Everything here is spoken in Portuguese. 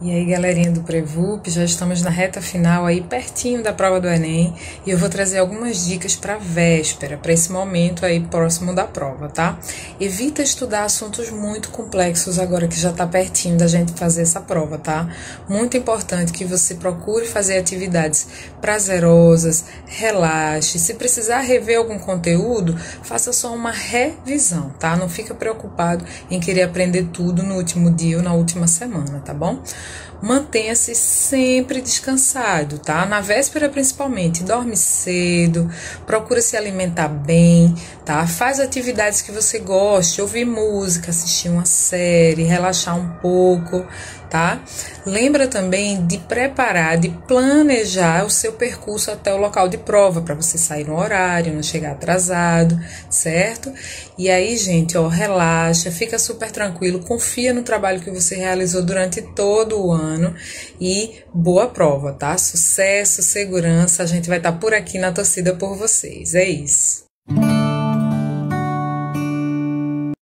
E aí, galerinha do Prevup, já estamos na reta final aí, pertinho da prova do Enem, e eu vou trazer algumas dicas para véspera, para esse momento aí próximo da prova, tá? Evita estudar assuntos muito complexos agora que já está pertinho da gente fazer essa prova, tá? Muito importante que você procure fazer atividades prazerosas, relaxe. Se precisar rever algum conteúdo, faça só uma revisão, tá? Não fica preocupado em querer aprender tudo no último dia ou na última semana, tá bom? Mantenha-se sempre descansado, tá? Na véspera, principalmente, dorme cedo, procura se alimentar bem, tá? Faz atividades que você goste, ouvir música, assistir uma série, relaxar um pouco, tá? Lembra também de preparar, de planejar o seu percurso até o local de prova, para você sair no horário, não chegar atrasado, certo? E aí, gente, ó, relaxa, fica super tranquilo, confia no trabalho que você realizou durante todo o ano e boa prova, tá? Sucesso, segurança, a gente vai estar por aqui na torcida por vocês, é isso.